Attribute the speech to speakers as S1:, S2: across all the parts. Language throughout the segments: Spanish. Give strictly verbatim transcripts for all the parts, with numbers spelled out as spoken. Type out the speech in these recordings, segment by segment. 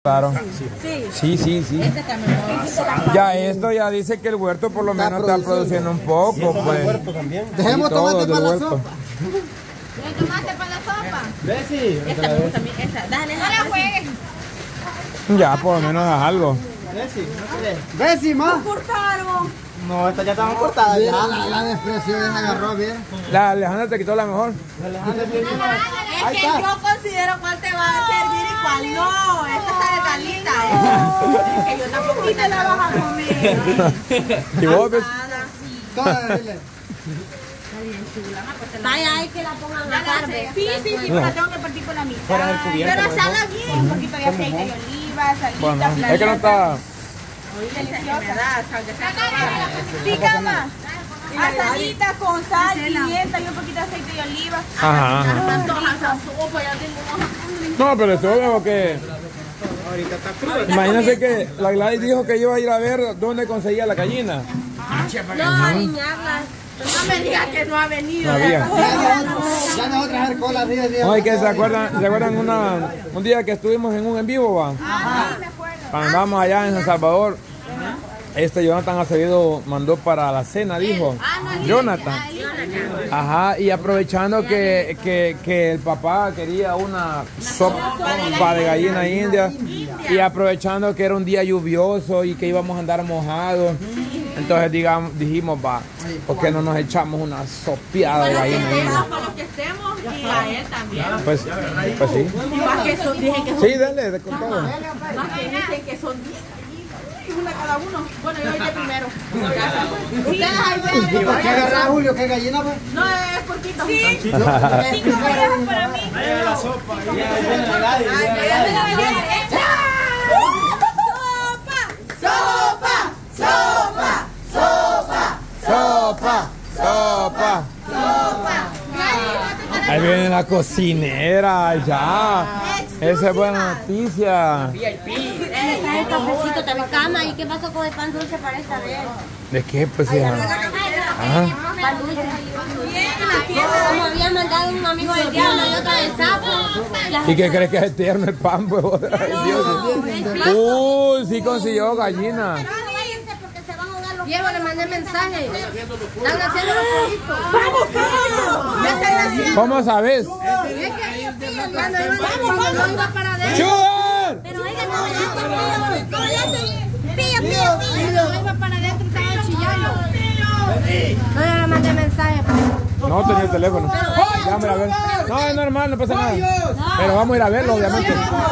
S1: Claro.
S2: Sí.
S1: Sí, sí, sí.
S2: Este también.
S1: Ya esto ya dice que el huerto por lo menos está produciendo un poco, pues.
S3: Dejemos tomate para la
S1: huerto.
S3: sopa.
S2: ¿El tomate para la sopa?
S3: Bessie.
S2: Esta me gusta a mí, esta. Dale, no la juegues.
S1: Ya, por lo menos es algo.
S3: Bessie, ¿no querés? Bessie, ma.
S2: Cortaron.
S3: No, estas ya estaban cortadas. Mira, la, la despreció esa agarró bien.
S1: La Alejandra te quitó la mejor.
S2: Es que yo considero cuál te va a servir y cuál no. Esta está de calita. Es que yo tampoco te la vas a comer.
S1: ¿Y vos ves?
S3: Todas, dile.
S2: Vaya, hay que la pongan a asar. Sí, sí, sí, pero la tengo que partir con la mitad. Pero asada bien, un poquito de aceite de oliva, salita,
S1: Bueno, es que no está...
S2: Sí, cama. Asadita con sal, pimienta y un poquito de aceite de oliva.
S1: Ajá, ajá. No, pero esto es que... Imagínense que la Gladys dijo que iba a ir a ver dónde conseguía la gallina.
S2: No, alinearlas. No me digas que no ha venido.
S1: No había.
S3: Ya no otra hacer cola arriba.
S1: No, es que se acuerdan, se acuerdan una, un día que estuvimos en un en vivo, va.
S2: Ah, me acuerdo.
S1: Cuando andábamos allá en San Salvador, este Jonathan Acevedo mandó para la cena, dijo. Jonathan. Ajá, y aprovechando que, que, que el papá quería una sopa de gallina india, y aprovechando que era un día lluvioso y que íbamos a andar mojados, entonces digamos, dijimos, va, ¿por qué no nos echamos una sopeada de gallina india?
S2: Para los que estemos y a él también.
S1: Pues, pues sí.
S2: Y más que son, dije que son.
S1: Sí, dale, de con todo.
S2: Más que dicen que son diez. Una cada uno. Bueno, yo iré primero. Ustedes ahí
S3: ¿Y por qué agarrar Julio? ¿Qué gallina, pues?
S2: no, es porquito. Sí. Cinco galletas para mí.
S3: La sopa.
S2: Sopa, sopa, sopa,
S1: Sopa, sopa.
S2: sopa.
S1: Ahí viene la cocinera, ya. Esa es buena noticia.
S4: Me trae el cafecito, también cama. ¿Y qué pasó con el pan dulce para esta vez?
S1: ¿De qué? Pues sí. Ajá.
S4: Pan dulce. Como había mandado un amigo del diablo y otro del sapo.
S1: ¿Y qué crees que es eterno el pan, pues? Ay, Dios. Uy, sí consiguió gallina.
S4: Viejo, le mandé mensaje. Están haciendo los pollitos.
S2: ¡Vamos, vamos! ¡Ya están haciendo!
S1: ¿Cómo sabes?
S4: Cuando iba, no iba para adentro.
S1: ¡Chugar!
S4: Pero ella no me dijo, pío, pío, pío. No iba para adentro, estaba chillando. No, yo le mandé mensaje.
S1: No tenía el teléfono. Vamos a ir a ver. No, es normal, no pasa nada. Pero vamos a ir a verlo, obviamente.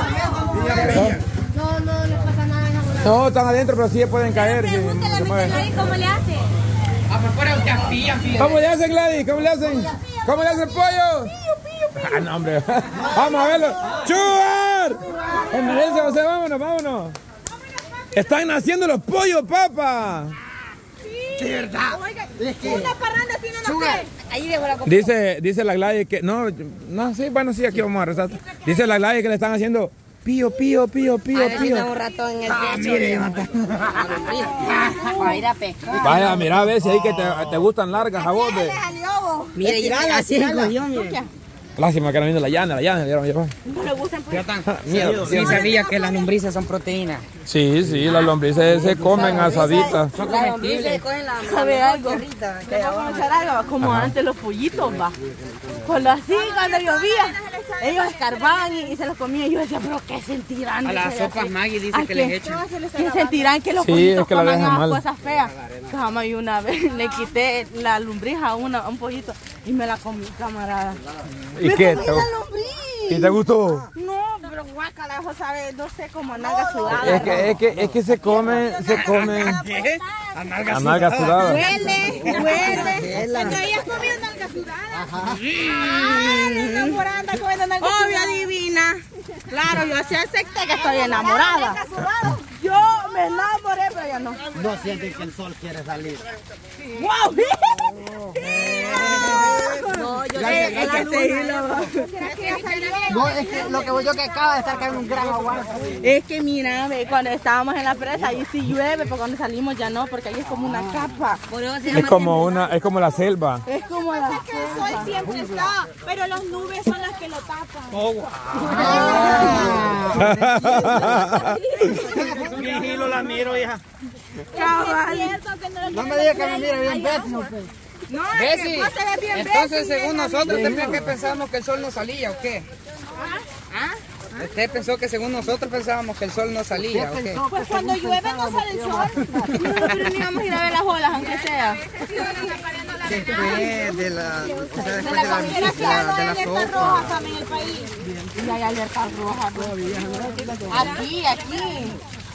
S4: No, no le pasa nada.
S1: No, están adentro, pero sí pueden caer. Si
S4: Pregúntale a
S1: se
S4: mi
S1: mueven.
S4: Gladys cómo le hace.
S1: ¿Cómo le hacen, Gladys? ¿Cómo le hacen? ¿Cómo le hacen pollo? Ah, no, hombre. Vamos a verlo. ¡Chugar! Emergencia, José, vámonos, vámonos. Están naciendo los pollos, papá.
S2: Sí, verdad. Una parranda así no nos cae. Ahí dejo la copa.
S1: Dice, dice la Gladys que... No, no, sí, bueno, sí, aquí vamos a rezar. Dice la Gladys que le están haciendo... Pío, pío, pío, pío, pío.
S4: Un ratón en el techo. Para ir a pescar.
S1: Vaya, mira a ver si ahí que te, te gustan largas a vos. Ve.
S4: Mire, ya así cogió, mire.
S1: Lástima que no vino la llana, la llana le dieron llevar.
S2: No le gustan pues.
S1: Miedo.
S5: Sí sabía que las lombrices son proteínas.
S1: Sí, sí, las lombrices se comen asaditas.
S5: Son comestibles.
S2: ¿Sabe algo? Te vamos a echar algo, como antes los pollitos, va. Cuando así, cuando llovía, ellos escarbaban y, y se los comían. Y yo decía, pero ¿qué sentirán?
S5: A las sopas Maggie dice que les echan.
S2: ¿Qué sentirán que los
S1: Sí,
S2: pollitos
S1: es que la
S2: coman
S1: dejan
S2: esas
S1: mal.
S2: cosas feas? Jamás y una vez le quité la lombriz a, una, a un pollito y me la comí, camarada.
S1: ¿Y
S2: ¡Me
S1: qué?
S2: comí
S1: ¿Te,
S2: la lombriz!
S1: ¿Y te gustó?
S2: No, pero guácala, eso sabe, no sé, como nalga sudada.
S1: Es que, es que, es que se come, se come
S5: ¿Qué? A nalga
S1: a nalga sudada.
S2: Huele, huele. Cuando ella has comido nalga sudada. Ah, enamorada, comiendo nalga sudada. Obvio, divina. Claro, yo sí acepté que estoy enamorada. Yo me enamoré, pero ya no.
S3: No sienten que el sol quiere salir.
S2: ¡Wow!
S3: No
S2: No, yo sé que la luna.
S3: No, es que lo que voy yo que acaba de estar cayendo un gran aguacero.
S2: Es que mira, ve, cuando estábamos en la presa, ahí sí llueve, pero cuando salimos ya no, porque ahí es como una capa.
S1: Es como una, es como la selva.
S2: Es como la selva. El sol siempre está, pero las nubes son las que lo tapan.
S5: Oh, wow.
S3: Mi hilo la miro, hija.
S2: Cabal.
S3: No me digas que me mire bien pésimo.
S2: No,
S5: ¿Ves?
S2: es que vos te ves bien
S5: Entonces,
S2: pésimo.
S5: según nosotros, ¿usted que pensábamos que el sol no salía o qué?
S2: ¿Ah?
S5: ¿Usted pensó que según nosotros pensábamos que el sol no salía o qué?
S2: Pues cuando llueve no sale el sol. Nosotros ni vamos a ir a ver las olas, aunque sea.
S3: Después de la, o sea,
S2: De
S3: después
S2: la
S3: de la,
S2: comida que
S3: de la,
S2: ya no
S3: de
S2: hay
S3: la
S2: alertas
S3: sopa.
S2: rojas también en el país. Y hay alertas rojas. Aquí, aquí.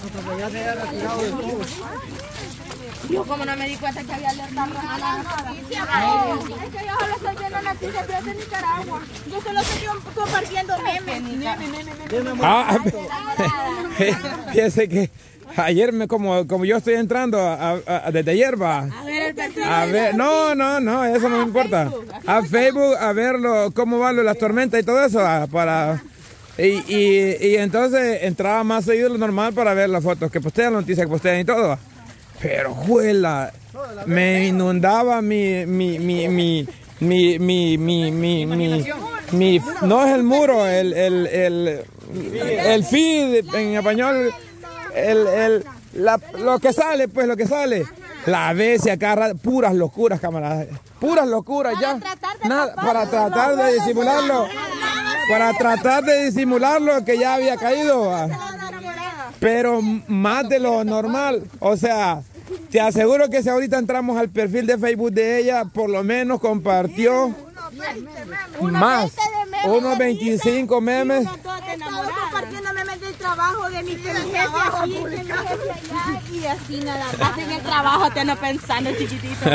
S2: Yo como no me di cuenta que había alerta roja. Es que yo solo estoy viendo noticias de Nicaragua. Yo solo estoy compartiendo memes.
S1: Ah, fíjese que ayer me, como, como yo estoy entrando a, a, a, desde ayer va.
S2: A ver el perfil.
S1: A ver, no, no, no, eso no me importa. A Facebook, a ver lo, cómo van las tormentas y todo eso, ah, para... Y, y, y entonces entraba más seguido de lo normal para ver las fotos que postean, las noticias que postean y todo. Pero, juela, me inundaba mi, mi, mi, mi, mi, mi, mi, mi, mi, mi, no es el muro, el, el, el, el feed en español, el, el, la, lo que sale, pues lo que sale. La vez y acá, puras locuras, camaradas, puras locuras ya. Nada, para tratar de disimularlo, para tratar de disimularlo que ya había caído. Pero más de lo normal, o sea, te aseguro que si ahorita entramos al perfil de Facebook de ella, por lo menos compartió más, unos veinticinco memes.
S2: Estamos compartiendo memes del trabajo de mi jefe aquí, de mi jefe allá y así nada más. En el trabajo te ando pensando chiquitito.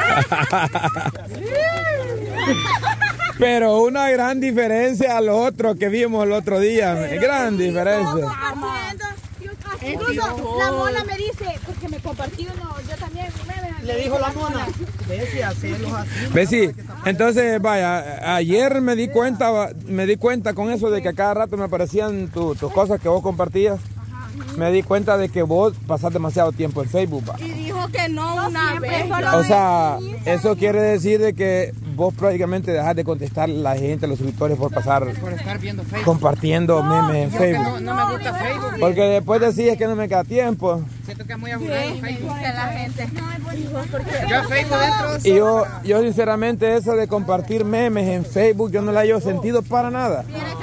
S1: Pero una gran diferencia a lo otro que vimos el otro día, gran diferencia.
S2: Incluso la mona me dice, porque me compartió uno, yo también me,
S3: Le dijo la mona, ves y hacerlos así.
S1: ¿Ves? Sí. Entonces, vaya, ayer me di cuenta, me di cuenta con eso de que a cada rato me aparecían tu, tus cosas que vos compartías. Me di cuenta de que vos pasás demasiado tiempo en Facebook. Va.
S2: y dijo que no una vez.
S1: O sea, eso quiere decir de que vos prácticamente dejás de contestar a la gente, a los suscriptores por pasar
S5: Por estar viendo Facebook.
S1: compartiendo memes en
S5: Yo que
S1: Facebook.
S5: no, no me gusta Facebook.
S1: Porque después decís que no me queda tiempo.
S5: Siento que es muy aburrido Facebook.
S2: Dice la gente.
S5: Yo a Facebook entro.
S1: Y yo, yo sinceramente eso de compartir memes en Facebook, yo no la he sentido para nada.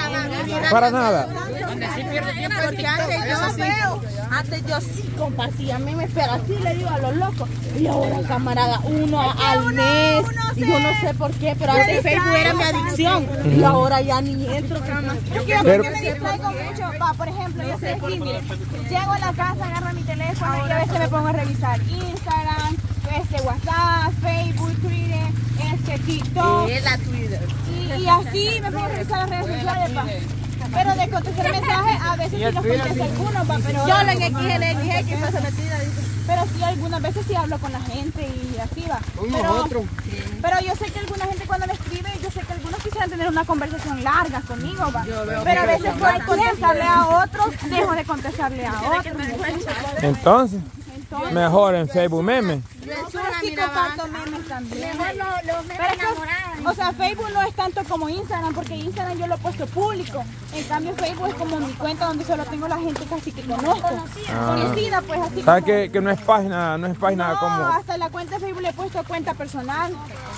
S1: Para nada.
S5: Donde sí pierdo tiempo es
S2: Porque
S5: TikTok.
S2: antes
S5: Eso
S2: yo
S5: sí.
S2: veo, antes yo sí compartía memes, pero así le digo a los locos. Y ahora, camarada, uno al mes. Y yo no sé por qué, pero antes Facebook era mi adicción. Y ahora ya ni entro, cama. Yo
S1: Pero-
S2: me distraigo mucho. Va, por ejemplo, yo sé que mire, llego a la casa, agarro mi teléfono y a veces me pongo a revisar Instagram, este WhatsApp, Facebook, Twitter, este TikTok.
S4: la Twitter.
S2: Y, y así me pongo a revisar las redes sociales, pa. Pero de contestar mensajes, a veces sí los contesto algunos, pa, pero... Yo en X N X X pasa metida, dice. Pero sí, algunas veces sí hablo con la gente y así va. Pero, pero yo sé que alguna gente cuando me escribe, yo sé que algunos quisieran tener una conversación larga conmigo, va. Pero a veces por contestarle a otros, dejo de contestarle a otros.
S1: Entonces, mejor en Facebook memes.
S2: Pero sí comparto memes también.
S4: Mejor los, los memes
S2: Pero es que,
S4: enamorados.
S2: o sea, Facebook no es tanto como Instagram, porque Instagram yo lo he puesto público. En cambio, Facebook es como mi cuenta donde solo tengo la gente casi que conozco. Conocida, pues así
S1: ¿Sabes
S2: como...
S1: que, que no es página, no es página
S2: No,
S1: como...
S2: hasta la cuenta de Facebook le he puesto cuenta personal.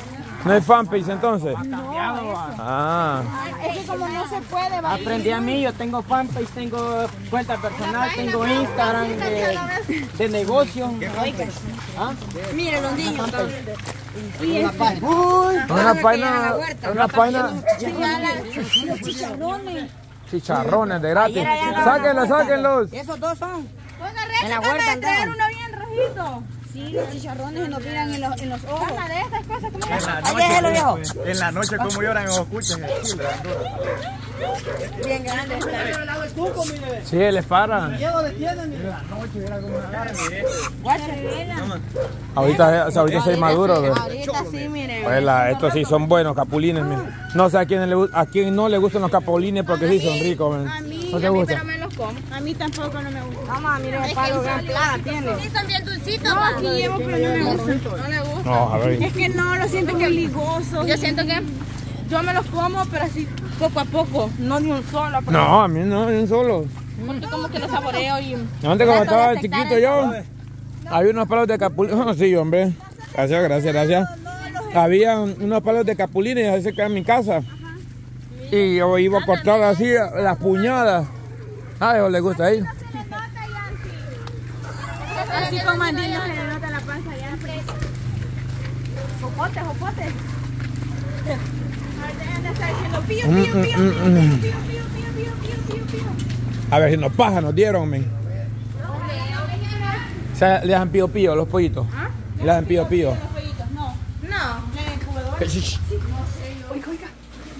S1: No es fanpage entonces?
S2: No, eso.
S1: Ah,
S2: Es que como no se puede, va.
S3: Aprendí a mí, yo tengo fanpage, tengo cuenta personal, tengo Instagram de, de negocio. ¿Ah?
S4: Miren los niños.
S3: Una página.
S1: una página, una página,
S2: Los chicharrones.
S1: chicharrones de gratis. Sáquenlos, sáquenlos.
S3: Esos dos son.
S2: Oiga,
S3: En la
S2: Rex, acaba
S3: huerta
S2: de traer
S3: andaban.
S2: uno bien rojito. Sí, los chicharrones se nos miran en los, en los ojos.
S6: Una de estas cosas, ¿cómo
S3: En la
S6: Ay,
S3: noche,
S2: déjelo, viejo.
S3: en la noche como lloran en los cuchos.
S2: Bien grande está.
S1: Sí, él es para. Ahorita, o sea, ahorita soy maduro. ¿Ve?
S2: Ahorita sí, miren.
S1: Pues la- estos sí son buenos capulines. Miren. No sé a quién, le, gu- a quién no le gustan los capulines porque sí son ricos. Miren.
S2: A mí,
S1: ¿No te
S2: a mí,
S1: gusta?
S2: pero me los como. A mí tampoco no me gusta. Vamos, miren el palo gran plata tiene.
S6: Sí, son bien dulcitos.
S2: No, aquí llevo, pero no me gusta. No le gusta.
S1: No, a ver.
S2: Es que no, lo siento muy ligoso.
S6: Yo siento que
S2: Yo me los como, pero así poco a poco, no de un solo. porque-
S1: No, a mí no, ni un solo.
S2: Porque como que lo saboreo y...
S1: Antes cuando
S2: Trato de
S1: estaba
S2: detectar
S1: chiquito
S2: el
S1: yo,
S2: sabor.
S1: había unos palos de capulines. Sí, hombre. Gracias, gracias, gracias. Había unos palos de capulines ahí cerca de mi casa. Y yo iba a cortar así las puñadas. A ellos les gusta ahí.
S2: Así con mandillos se le nota la panza ya. Jopote, jopote. Ahorita ya anda está diciendo pío, pío, pío, pío, pío, pío, pío, pío, pío, pío, pío, pío.
S1: A ver si nos paja nos dieron, men. O sea, le dan pío pío a los pollitos. Le dan pío pío.
S2: Los pollitos, no. No. ¿En el cubedor?
S1: Shh.
S2: Oiga, oiga.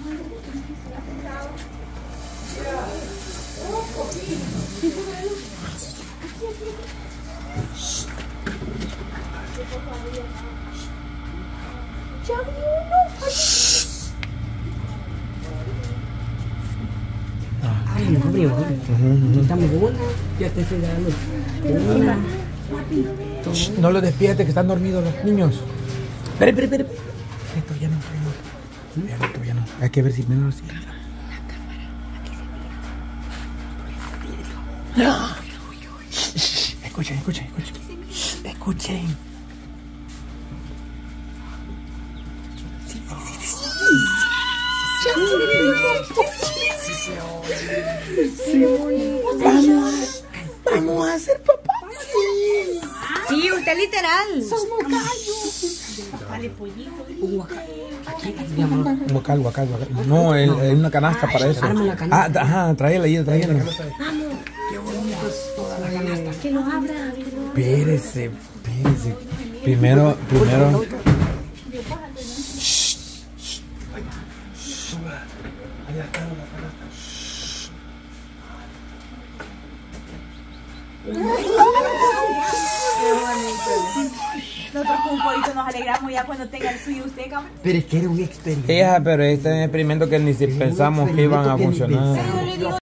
S7: Ay, no, primo. Estamos una. Ya te estoy dando. Una.
S1: Shh, no los despiertes que están dormidos los niños. Espera, espera, espera. Esto ya no, ya no. Esto ya no. Hay que ver si menos así. No. Shh, shh, escuchen, escuchen, escuchen. Shh, escuchen. Vamos, vamos a ser papá.
S4: Sí, usted literal.
S1: Un guacal, guacal, guacal. No, el, el- una canasta para eso.
S7: arma la canasta.
S1: Ah, ajá, tráela ahí, tráela.
S4: Que lo abra.
S1: Espérese, espérese. Primero, primero.
S2: Nosotros con un pollito nos alegramos ya cuando tenga el suyo usted, cabrón.
S7: Pero es que era un experimento.
S1: Ella, pero este es un experimento que ni si pensamos que iban a funcionar.